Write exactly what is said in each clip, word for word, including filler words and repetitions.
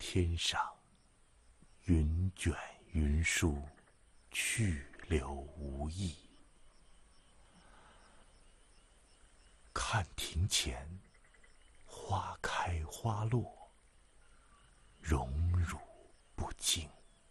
天上，云卷云舒，去留无意。看庭前，花开花落，荣辱不惊。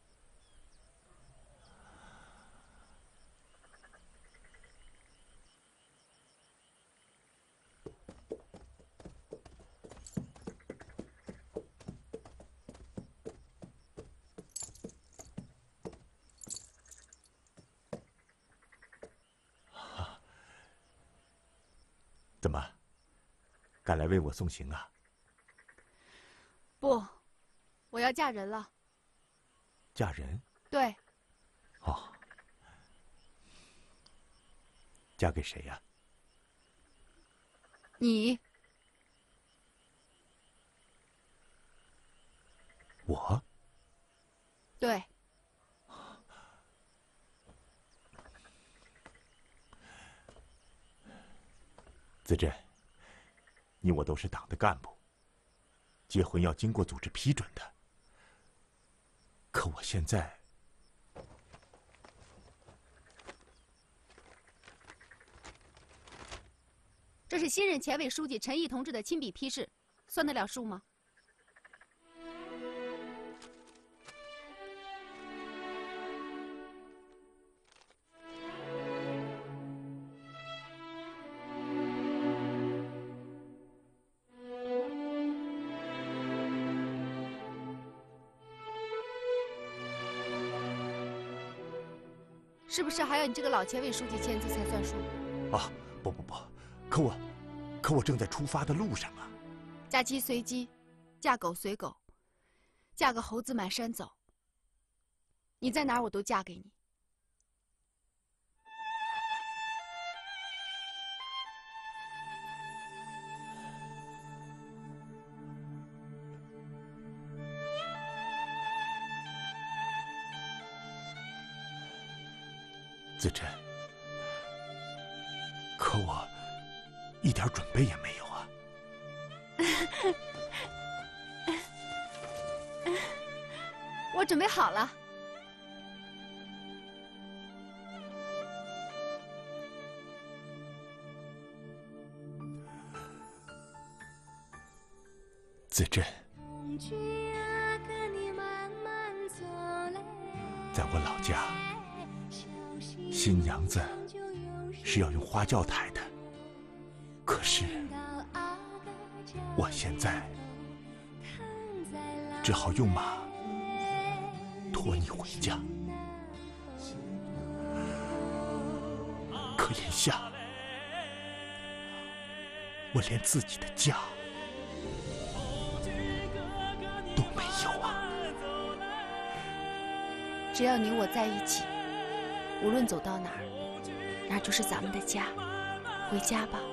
怎么，赶来为我送行啊？ 不，我要嫁人了。 嫁人？ 对。 哦，嫁给谁呀？ 你。 我？ 对。 子珍，你我都是党的干部，结婚要经过组织批准的。可我现在…… 这是新任前委书记陈毅同志的亲笔批示，算得了数吗？是不是还要你这个老前委书记签字才算数？ 啊，不不不，可我，可我正在出发的路上啊！ 嫁鸡随鸡，嫁狗随狗，嫁个猴子满山走。你在哪儿，我都嫁给你。 子珍，可我一点准备也没有啊！ 我准备好了。 子珍，在我老家，新娘子是要用花轿抬的，可是我现在只好用马驮你回家。可眼下，我连自己的家都没有啊！ 只要你我在一起，无论走到哪儿，那就是咱们的家。回家吧。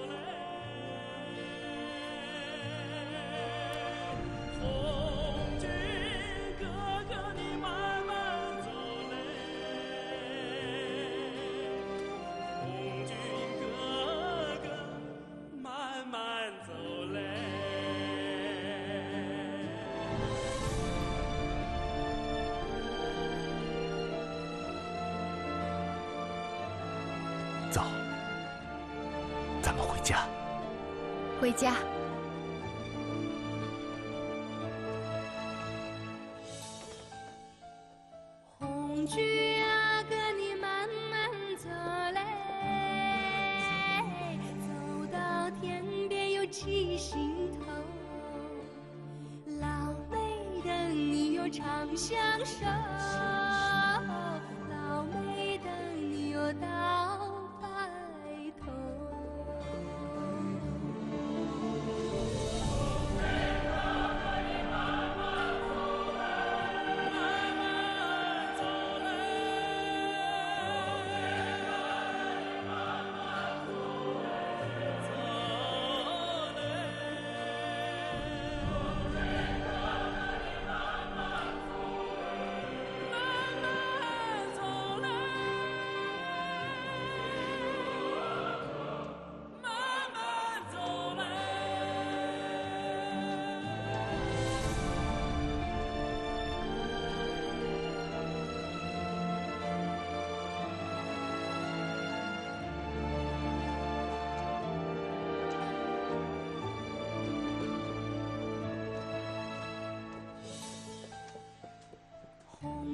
走，咱们回家。 回家。 红军啊，跟你慢慢走嘞，走到天边又起心头，老妹等你又长相守，老妹等你又到。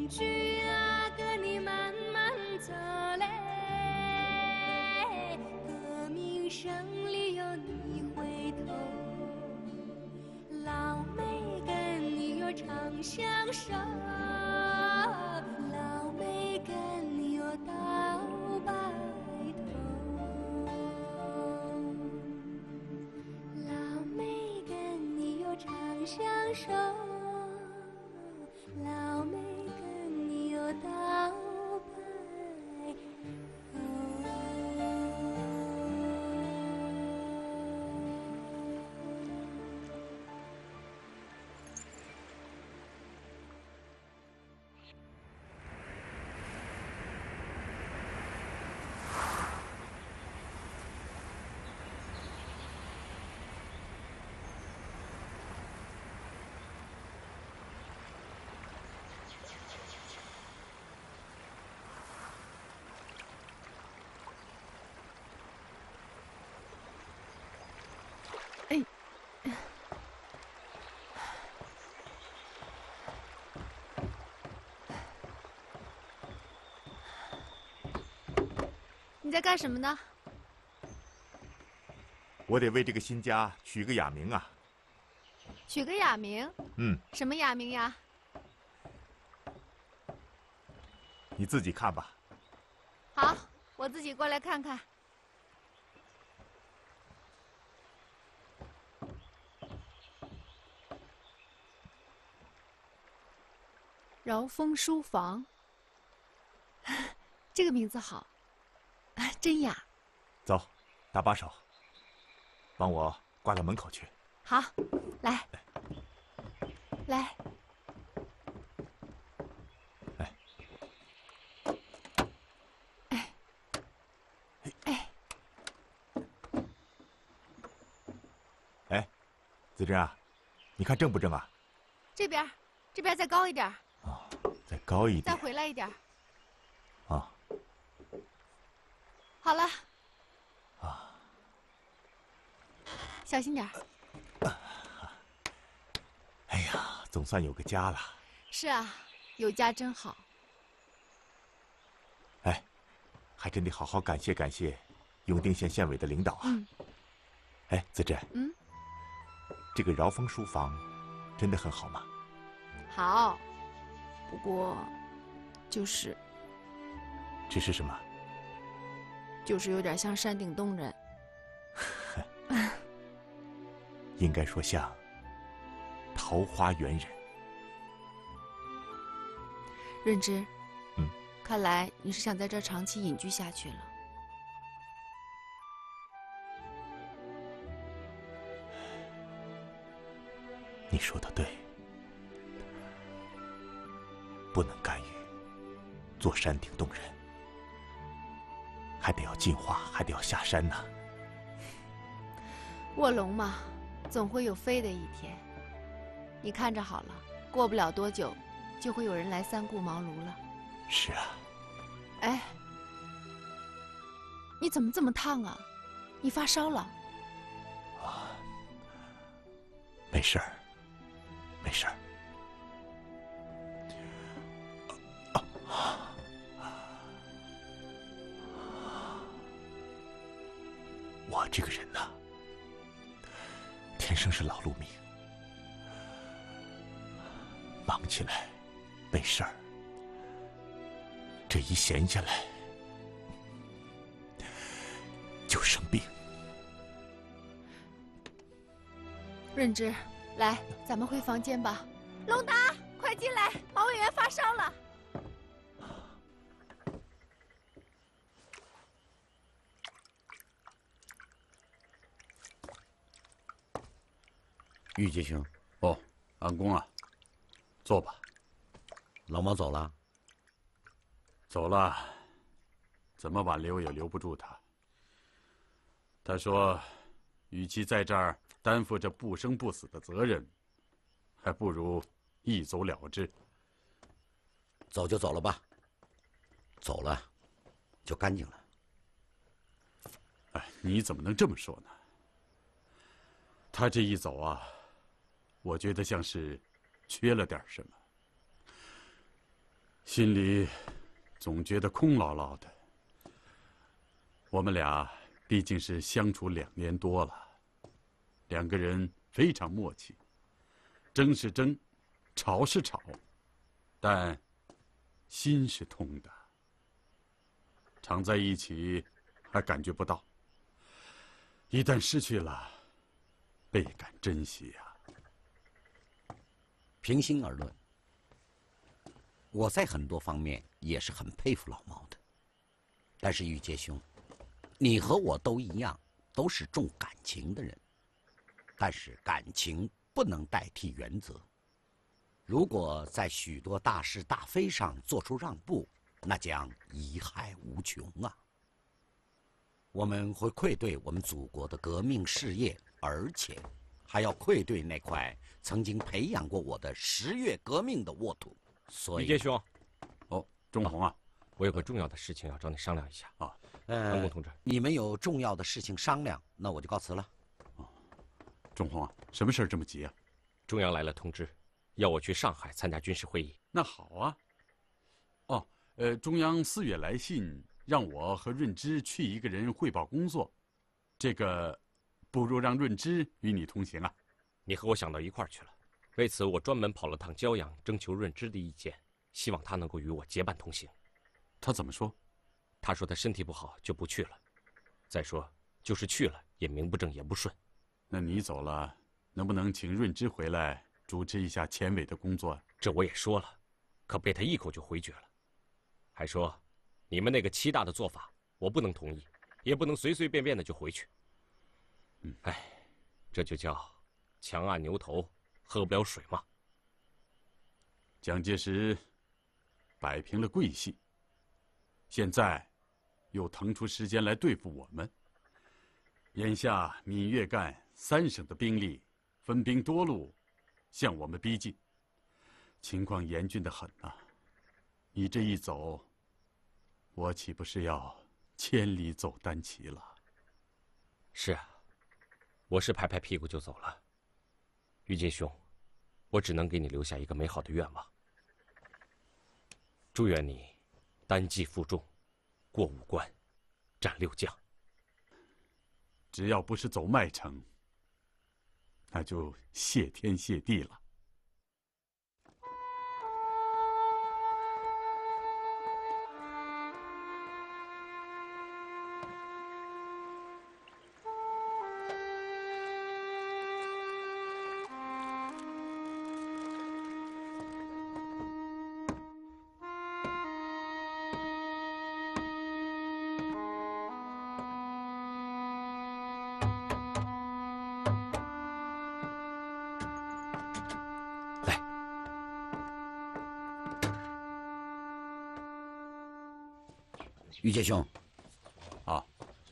工具啊，跟你慢慢走嘞。革命胜利有你回头，老妹跟你有长相守，老妹跟你有到白头，老妹跟你有长相守。老妹跟你有到白头。 你在干什么呢？ 我得为这个新家取个雅名啊。 取个雅名？ 嗯， 什么雅名呀？ 你自己看吧。 好，我自己过来看看。饶风书房，这个名字好，真雅。 走，搭把手，帮我挂到门口去。 好，来，来。 哎， 哎，哎， 哎，子珍啊，你看正不正啊？ 这边，这边再高一点。 啊，再高一点。 再回来一点。 啊。 好了。 啊。 小心点。 哎呀，总算有个家了。 是啊，有家真好。 哎，还真得好好感谢感谢永定县县委的领导啊。 嗯。 哎，子珍。 嗯。 这个饶风书房，真的很好吗？ 好。不过，就是， 只是什么？ 就是有点像山顶洞人。 应该说像桃花源人。 润之， 嗯， 看来你是想在这儿长期隐居下去了。 你说的对。不能甘于做山顶洞人，还得要进化，还得要下山呢。 卧龙嘛，总会有飞的一天。你看着好了，过不了多久，就会有人来三顾茅庐了。 是啊。 哎，你怎么这么烫啊？你发烧了？ 啊，没事儿，没事儿。我这个人呐，天生是劳碌命，忙起来没事儿，这一闲下来就生病。 润之，来，咱们回房间吧。龙达，快进来，毛委员发烧了。 玉阶兄， 哦，安公啊，坐吧。 老毛走了？ 走了，怎么挽留也留不住他。他说，与其在这儿担负着不生不死的责任，还不如一走了之。 走就走了吧，走了就干净了。 哎，你怎么能这么说呢？他这一走啊，我觉得像是缺了点什么。 心里总觉得空落落的。我们俩毕竟是相处两年多了，两个人非常默契，争是争，吵是吵，但心是通的。常在一起还感觉不到，一旦失去了，倍感珍惜呀。 平心而论，我在很多方面也是很佩服老毛的。但是玉阶兄，你和我都一样，都是重感情的人。但是感情不能代替原则。如果在许多大是大非上做出让步，那将贻害无穷啊！我们会愧对我们祖国的革命事业，而且还要愧对那块曾经培养过我的十月革命的沃土。所以， 玉阶兄， 哦，钟红啊， 我有个重要的事情要找你商量一下啊。 呃， 韩公同志， 你们有重要的事情商量，那我就告辞了。 哦，钟红啊，什么事儿这么急啊？ 中央来了通知，要我去上海参加军事会议。 那好啊。哦，呃，中央四月来信让我和润之去一个人汇报工作，这个不如让润之与你同行啊。 你和我想到一块儿去了，为此我专门跑了趟胶阳，征求润之的意见，希望他能够与我结伴同行。 他怎么说？ 他说他身体不好就不去了。再说，就是去了也名不正言不顺。 那你走了，能不能请润之回来主持一下前委的工作？ 这我也说了，可被他一口就回绝了，还说你们那个七大的做法我不能同意，也不能随随便便的就回去。 嗯， 哎，这就叫强按牛头，喝不了水嘛。 蒋介石摆平了桂系，现在又腾出时间来对付我们。眼下闽粤赣三省的兵力分兵多路，向我们逼近，情况严峻得很啊！你这一走，我岂不是要千里走单骑了？ 是啊，我是拍拍屁股就走了。于金兄，我只能给你留下一个美好的愿望，祝愿你单骑负重，过五关，斩六将。 只要不是走麦城，那就谢天谢地了。 于杰兄， 啊，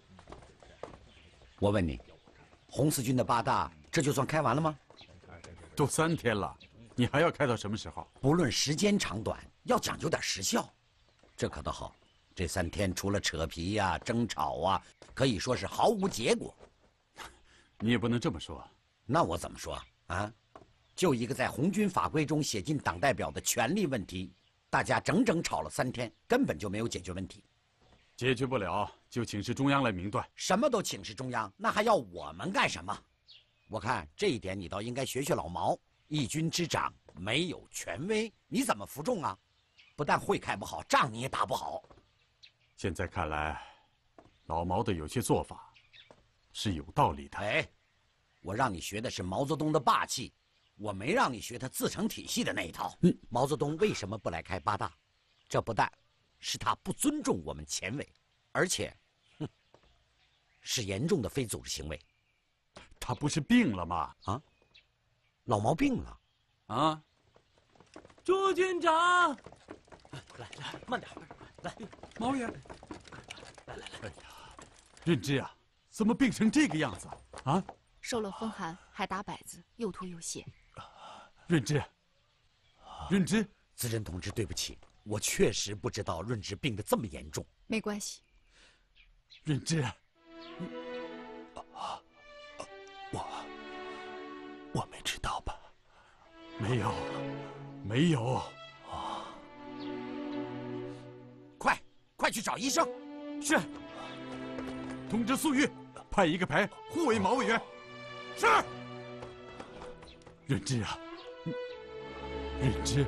我问你，红四军的八大这就算开完了吗？ 都三天了，你还要开到什么时候？ 不论时间长短，要讲究点时效。这可倒好，这三天除了扯皮呀、啊、争吵啊，可以说是毫无结果。 你也不能这么说。 那我怎么说啊？就一个在红军法规中写进党代表的权利问题，大家整整吵了三天，根本就没有解决问题。 解决不了，就请示中央来明断。 什么都请示中央，那还要我们干什么？我看这一点你倒应该学学老毛，一军之长没有权威，你怎么服众啊？不但会开不好，仗你也打不好。 现在看来，老毛的有些做法是有道理的。 哎，我让你学的是毛泽东的霸气，我没让你学他自成体系的那一套。嗯，毛泽东为什么不来开八大？这不但是他不尊重我们前委，而且，哼，是严重的非组织行为。 他不是病了吗？ 啊，老毛病了， 啊！ 朱军长，来来，慢点，来， 毛爷，来来来，哎呀，润之啊，怎么病成这个样子啊？ 受了风寒，还打摆子，又吐又泻。 润之，润之， 资深同志，对不起。我确实不知道润之病得这么严重。 没关系， 润之， 我我没知道吧？ 没有，没有。 去找医生。 是。通知粟裕，派一个排护卫毛委员。是。润之啊，润之。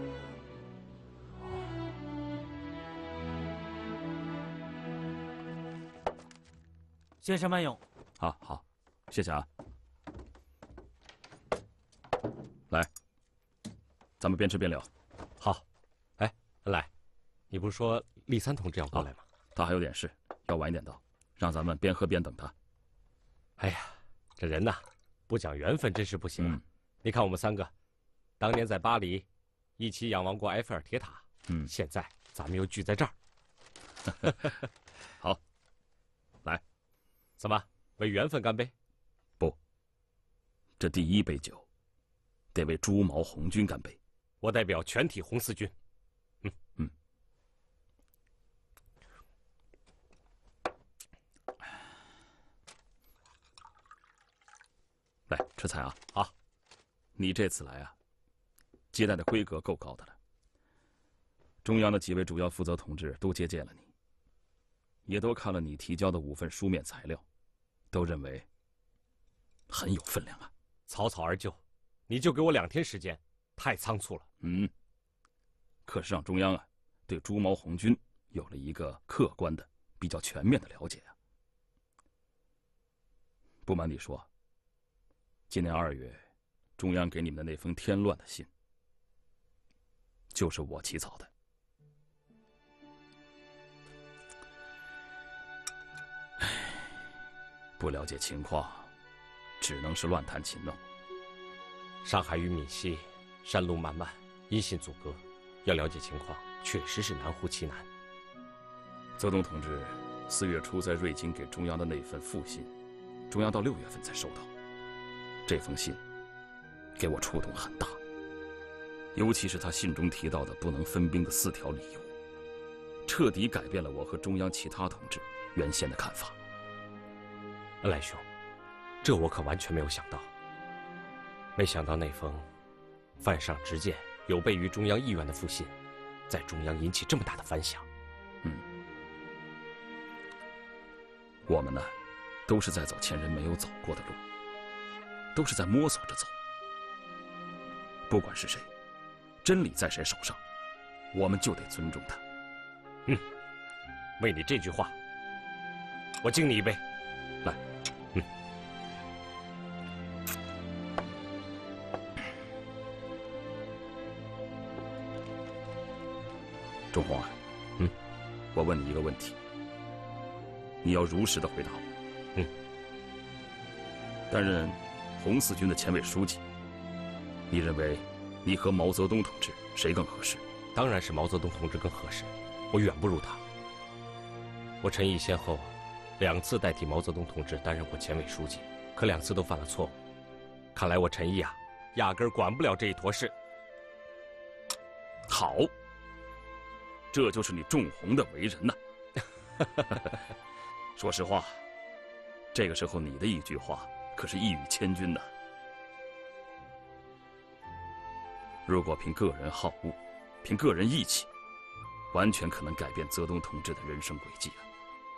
先生慢用。 好好，谢谢啊。来，咱们边吃边聊。 好。哎，恩来，你不是说立三同志要过来吗？ 啊、他还有点事，要晚一点到，让咱们边喝边等他。 哎呀，这人呐，不讲缘分真是不行啊！ 嗯、 你看我们三个，当年在巴黎一起仰望过埃菲尔铁塔， 嗯， 现在咱们又聚在这儿。 好，来， 怎么为缘分干杯？ 不，这第一杯酒得为朱毛红军干杯。 我代表全体红四军。嗯嗯。来吃菜啊！ 好， 你这次来啊，接待的规格够高的了。中央的几位主要负责同志都接见了你，也都看了你提交的五份书面材料，都认为很有分量啊。 草草而就，你就给我两天时间，太仓促了。 嗯。可是让中央啊，对朱毛红军有了一个客观的、比较全面的了解啊。不瞒你说，今年二月，中央给你们的那封添乱的信，就是我起草的。唉，不了解情况，只能是乱弹琴了。 上海与闽西山路漫漫，音信阻隔，要了解情况，确实是难乎其难。 泽东同志四月初在瑞金给中央的那份复信，中央到六月份才收到。这封信给我触动很大，尤其是他信中提到的不能分兵的四条理由，彻底改变了我和中央其他同志原先的看法。 恩来兄，这我可完全没有想到。没想到那封犯上直谏、有悖于中央意愿的复信，在中央引起这么大的反响。 嗯，我们呢，都是在走前人没有走过的路，都是在摸索着走。不管是谁，真理在谁手上，我们就得尊重他。 嗯，为你这句话，我敬你一杯。 来， 嗯。 钟红啊， 嗯， 我问你一个问题，你要如实的回答我。 嗯。 担任红四军的前委书记，你认为你和毛泽东同志谁更合适？ 当然是毛泽东同志更合适，我远不如他。我陈毅先后两次代替毛泽东同志担任过前委书记，可两次都犯了错误。看来我陈毅啊，压根儿管不了这一坨事。 好，这就是你仲红的为人呐。说实话，这个时候你的一句话可是一语千钧呐。如果凭个人好恶，凭个人义气，完全可能改变泽东同志的人生轨迹啊。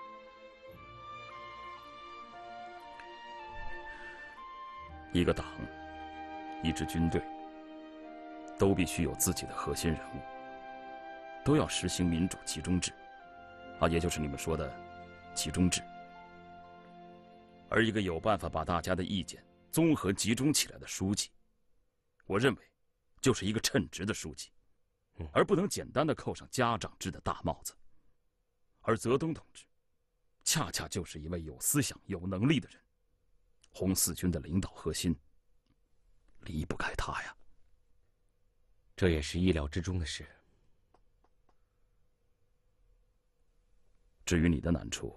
一个党，一支军队，都必须有自己的核心人物，都要实行民主集中制，啊，也就是你们说的集中制。而一个有办法把大家的意见综合集中起来的书记，我认为就是一个称职的书记，而不能简单的扣上家长制的大帽子。而泽东同志，恰恰就是一位有思想、有能力的人。红四军的领导核心离不开他呀。 这也是意料之中的事。 至于你的难处，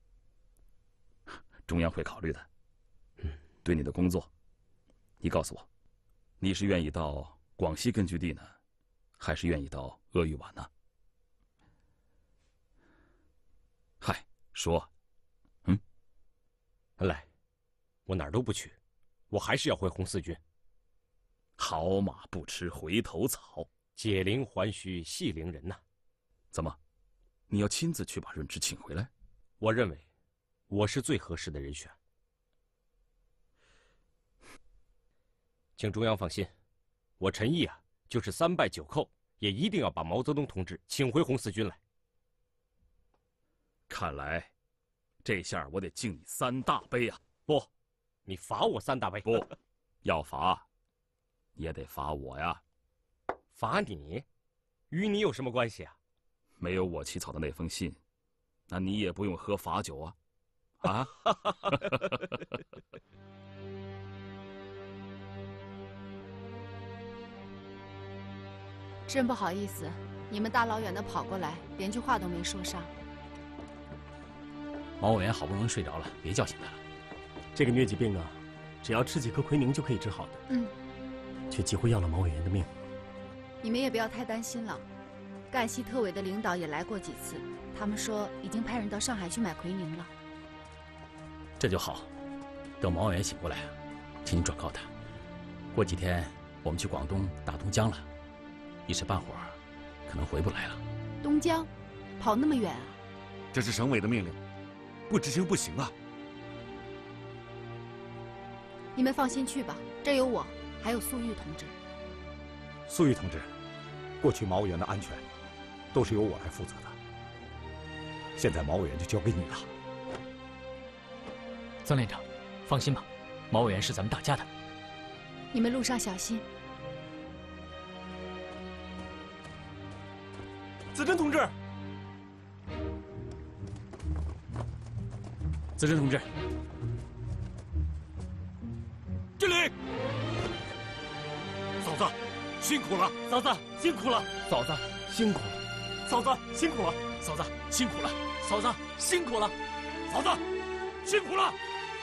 中央会考虑的。 嗯， 对你的工作，你告诉我，你是愿意到广西根据地呢，还是愿意到鄂豫皖呢？嗨，说。嗯， 来。我哪儿都不去，我还是要回红四军。 好马不吃回头草， 解铃还须系铃人呐。 怎么， 你要亲自去把润之请回来？ 我认为，我是最合适的人选。请中央放心，我陈毅啊，就是三拜九叩，也一定要把毛泽东同志请回红四军来。 看来，这下我得敬你三大杯啊！ 不，你罚我三大杯。 不，要罚，也得罚我呀。 罚你？与你有什么关系啊？ 没有我起草的那封信，那你也不用喝罚酒啊！啊！ 真不好意思，你们大老远的跑过来，连句话都没说上。 毛委员好不容易睡着了，别叫醒他了。 这个疟疾病啊，只要吃几颗奎宁就可以治好的。 嗯， 却几乎要了毛委员的命。 你们也不要太担心了。赣西特委的领导也来过几次，他们说已经派人到上海去买奎宁了。 这就好。等毛委员醒过来，请你转告他，过几天我们去广东打东江了，一时半会儿可能回不来了。 东江，跑那么远啊？ 这是省委的命令，不执行不行啊！ 你们放心去吧，这有我，还有粟裕同志。 粟裕同志，过去毛委员的安全都是由我来负责的，现在毛委员就交给你了。 曾连长，放心吧，毛委员是咱们大家的。 你们路上小心。 子珍同志， 子珍同志， 敬礼。嫂子，辛苦了。 嫂子辛苦了。嫂子辛苦了。嫂子辛苦了。 嫂子辛苦了。 嫂子辛苦了。 嫂子辛苦了。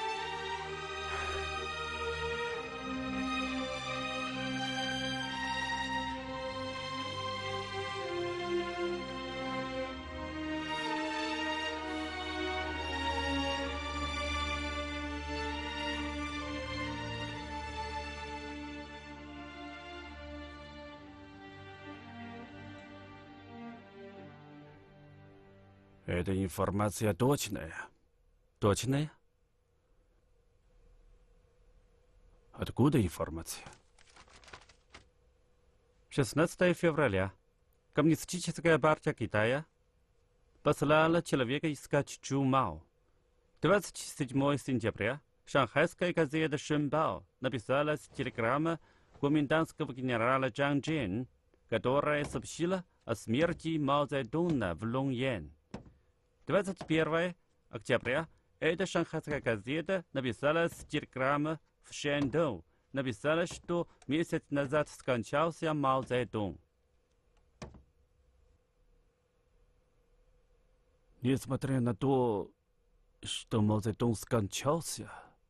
Эта информация точная. Точная? Откуда информация? шестнадцатого февраля Коммунистическая партия Китая послала человека искать Чумао. двадцать седьмого сентября шанхайская газета «Шэнбао» написала телеграмма комендантского генерала Чжан Чжэн, которая сообщила о смерти Мао Цзэдуна в Луньян. двадцать первого октября эта шанхайская газета написала телеграмму в Шэньдоу, написала, что месяц назад скончался Мао Цзэдун. Несмотря на то, что Мао Цзэдун скончался,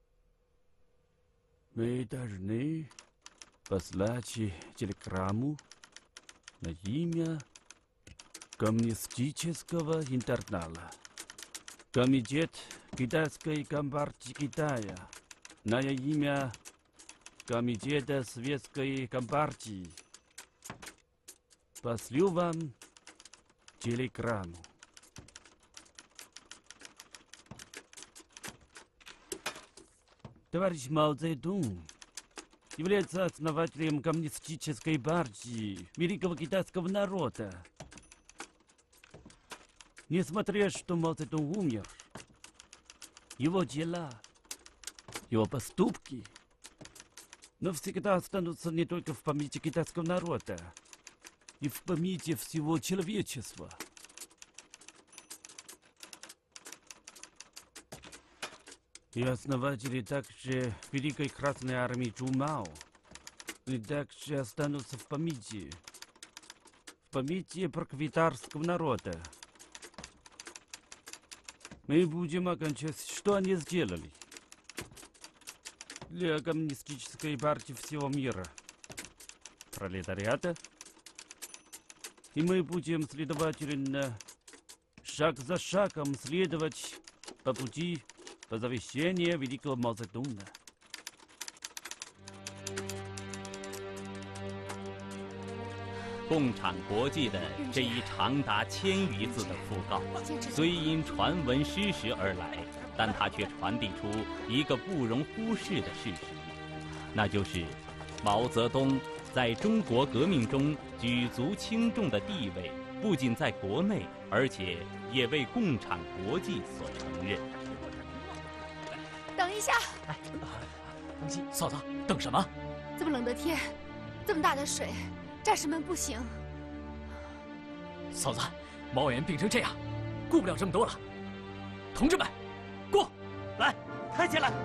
мы должны послать телеграмму на имя Коммунистического интернала. Комитет Китайской Компартии Китая на имя Комитета Советской Компартии. Пошлю вам телеграмму. Товарищ Мао Цзэдун является основателем Коммунистической партии великого китайского народа. Несмотря что Мао Цзэдун умер, его дела, его поступки навсегда останутся не только в памяти китайского народа, и в памяти всего человечества. И основатели также Великой Красной Армии Чумао, и также останутся в памяти, в памяти пролетарского народа. Мы будем окончать, что они сделали для коммунистической партии всего мира, пролетариата, и мы будем следовательно, шаг за шагом следовать по пути по завещанию великого Мао Цзэдуна. 共产国际的这一长达千余字的讣告，虽因传闻失实而来，但它却传递出一个不容忽视的事实，那就是毛泽东在中国革命中举足轻重的地位，不仅在国内，而且也为共产国际所承认。 等一下！ 哎，东西，嫂子，等什么？ 这么冷的天，这么大的水，战士们不行。 嫂子，毛委员病成这样，顾不了这么多了。同志们，过来，抬起来。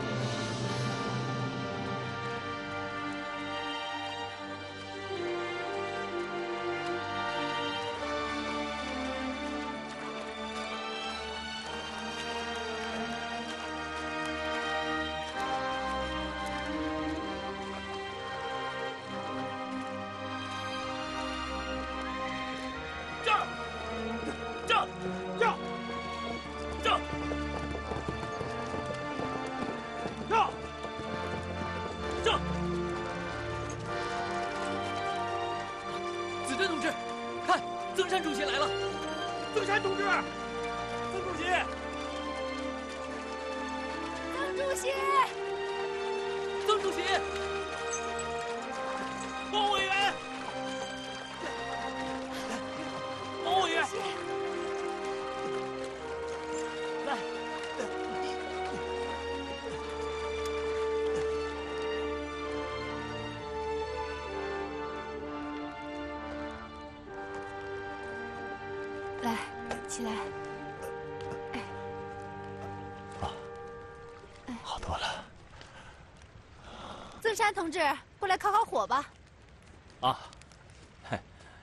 来，起来。哎， 啊，好多了。 曾山同志，过来烤烤火吧。 啊，嗨。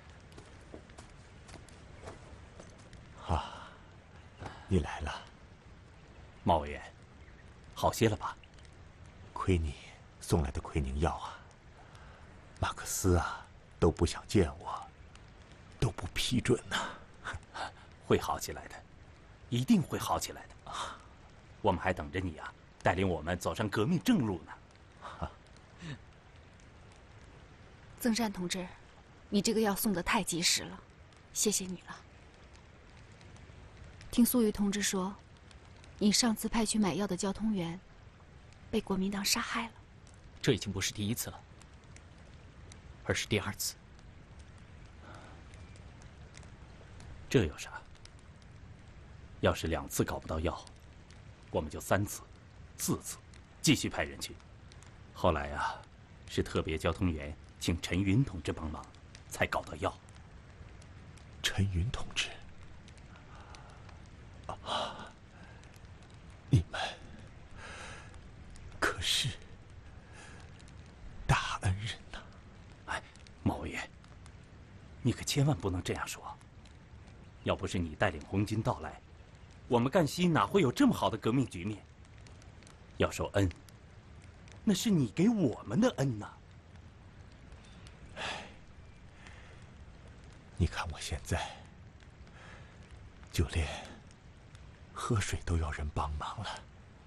啊，你来了。 毛委员，好些了吧？ 亏你送来的奎宁药啊，马克思啊都不想见我，都不批准呐、啊。 会好起来的，一定会好起来的。啊，我们还等着你啊，带领我们走上革命正路呢。啊、 曾山同志，你这个药送得太及时了，谢谢你了。听苏玉同志说，你上次派去买药的交通员被国民党杀害了。 这已经不是第一次了，而是第二次。这有啥？要是两次搞不到药，我们就三次、四次，继续派人去。后来啊，是特别交通员请陈云同志帮忙，才搞到药。 陈云同志，啊，你们可是大恩人呐！ 哎，毛委员，你可千万不能这样说。要不是你带领红军到来，我们赣西哪会有这么好的革命局面？要说恩，那是你给我们的恩呐。 你看我现在，就连喝水都要人帮忙了。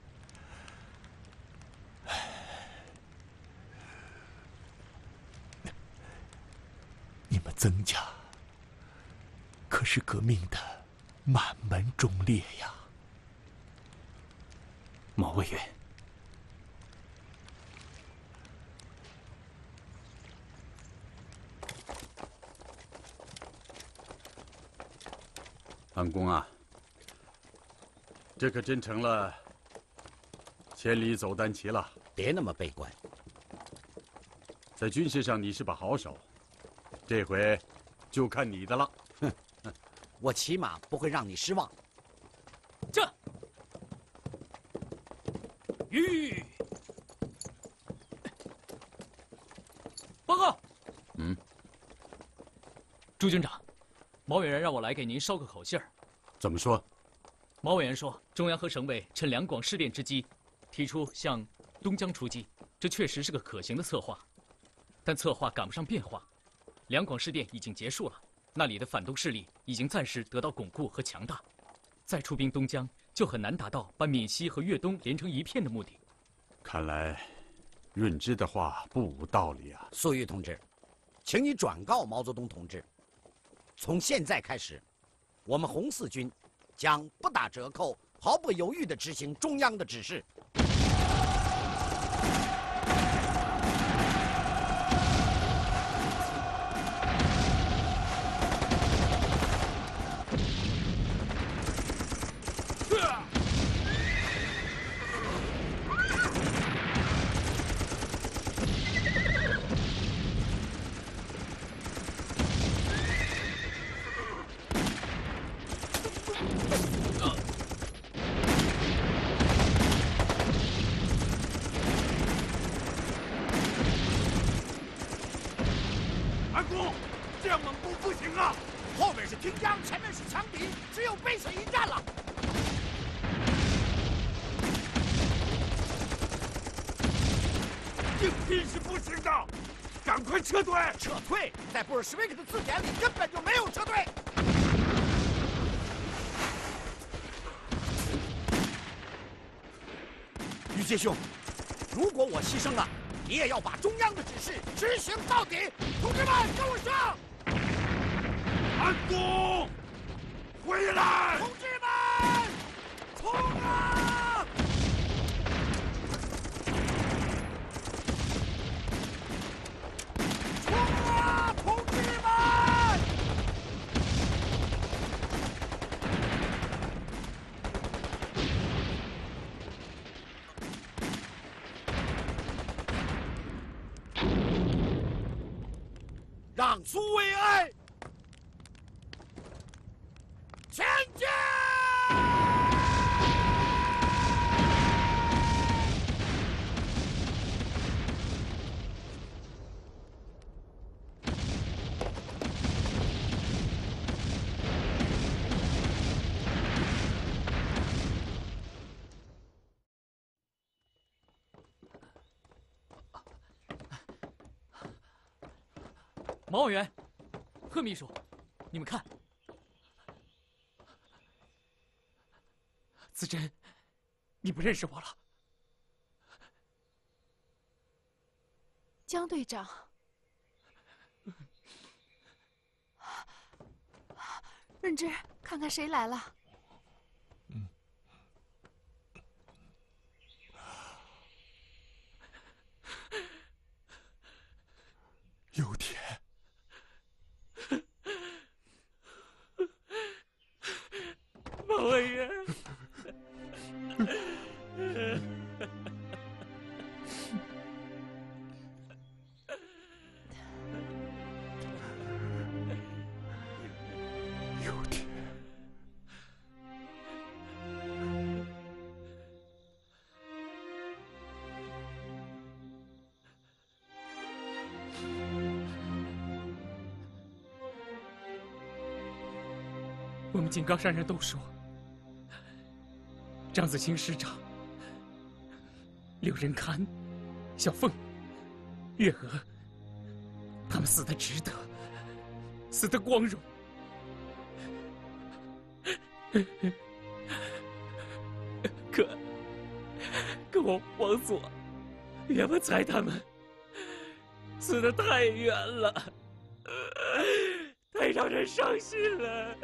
你们曾家可是革命的满门忠烈呀！ 毛委员， 安公啊，这可真成了千里走单骑了。 别那么悲观， 在军事上你是把好手，这回就看你的了。 哼，我起码不会让你失望。 这，吁，报告。 嗯， 朱军长，毛委员让我来给您捎个口信儿。 怎么说？ 毛委员说，中央和省委趁两广试点之机，提出向东江出击，这确实是个可行的策划。但策划赶不上变化，两广试点已经结束了，那里的反动势力已经暂时得到巩固和强大，再出兵东江就很难达到把闽西和粤东连成一片的目的。 看来，润之的话不无道理啊。 粟裕同志， 请你转告毛泽东同志，从现在开始，我们红四军将不打折扣、毫不犹豫地执行中央的指示。 撤退！ 撤退！在布尔什维克的字典里根本就没有撤退。于杰兄，如果我牺牲了，你也要把中央的指示执行到底。同志们，跟我上！ 安东，回来！ 同志们，冲啊！让苏维埃前进！ 毛委员，贺秘书，你们看，子珍，你不认识我了。 江队长，润之，看看谁来了。 嗯，有田。 毛委员， 有田， 我们井冈山人都说，张子清师长、柳仁堪、小凤、月娥，他们死得值得，死得光荣。可，可我王佐、岳文才他们死得太远了，太让人伤心了。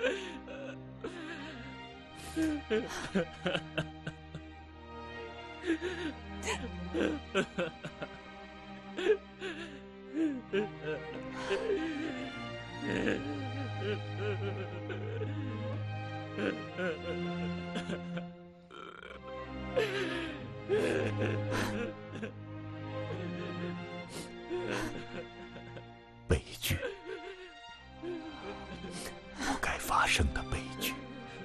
悲剧，不该发生的悲剧。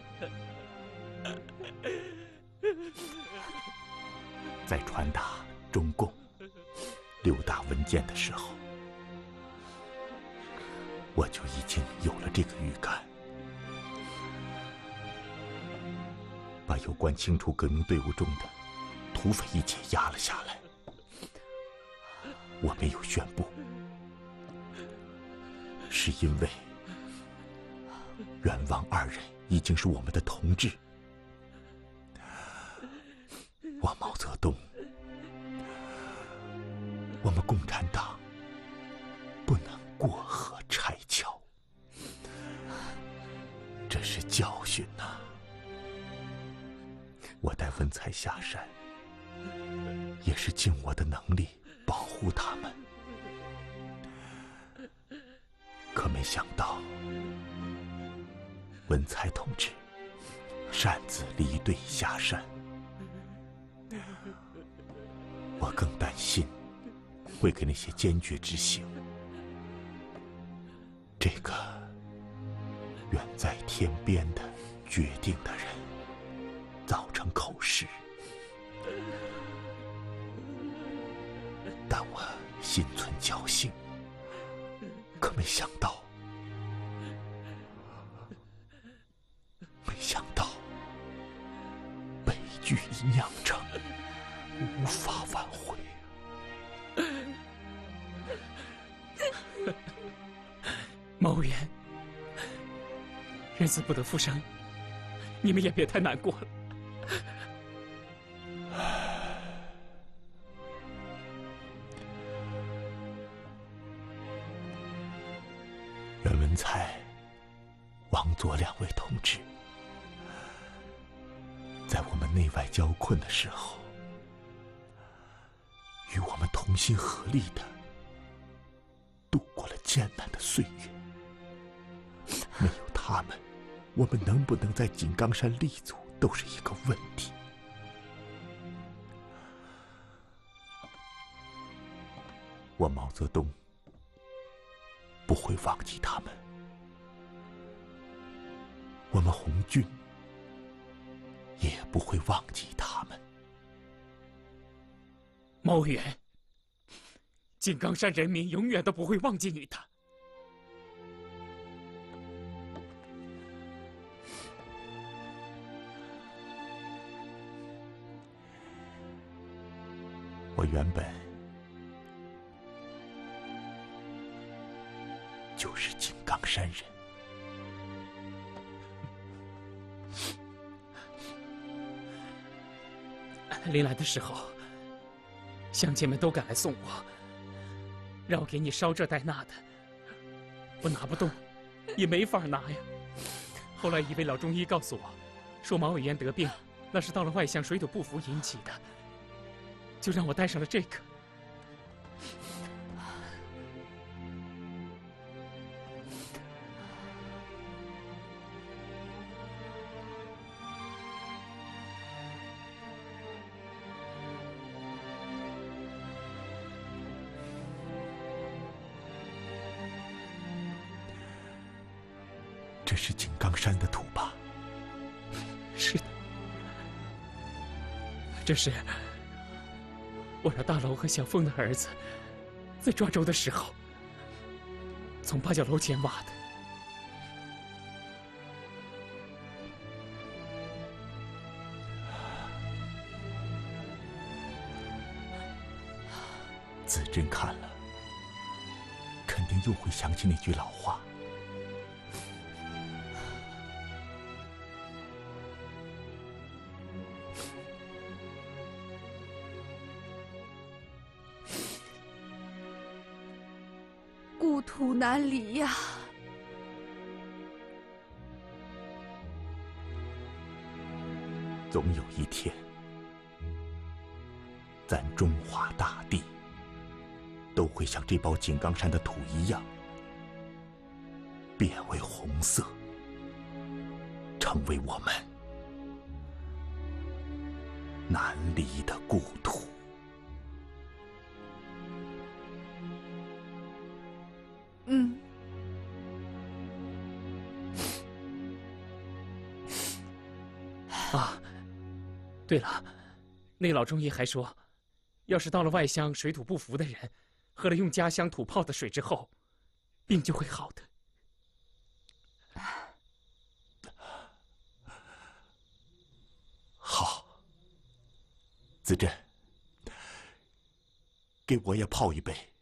在传达中共六大文件的时候，我就已经有了这个预感。把有关清除革命队伍中的土匪一节压了下来。我没有宣布，是因为袁王二人已经是我们的同志。我毛泽东，我们共产党不能过河拆桥，这是教训呐、啊！我带文才下山，也是尽我的能力保护他们，可没想到，文才同志擅自离队下山，我更担心会给那些坚决执行这个远在天边的决定的人造成口实，但我心存侥幸，可没想到，没想到悲剧已酿成，无法挽回。 毛委员，人死不得复生，你们也别太难过了。 袁文才、王佐两位同志，在我们内外交困的时候，与我们同心合力的度过了艰难的岁月。没有他们，我们能不能在井冈山立足，都是一个问题。我毛泽东不会忘记他们，我们红军也不会忘记他们。 毛委员，井冈山人民永远都不会忘记你的。 我原本就是井冈山人。 临来的时候，乡亲们都赶来送我，让我给你捎这带那的，我拿不动，也没法拿呀。后来一位老中医告诉我，说毛委员得病，那是到了外乡水土不服引起的，就让我带上了这个。 这是井冈山的土吧？ 是的，这是我让大楼和小凤的儿子在抓周的时候从八角楼前挖的。 子珍看了，肯定又会想起那句老话。 故土难离呀！ 总有一天，咱中华大地都会像这包井冈山的土一样，变为红色，成为我们难离的故土。 嗯。 啊，对了，那老中医还说，要是到了外乡水土不服的人，喝了用家乡土泡的水之后，病就会好的。 好，子珍，给我也泡一杯。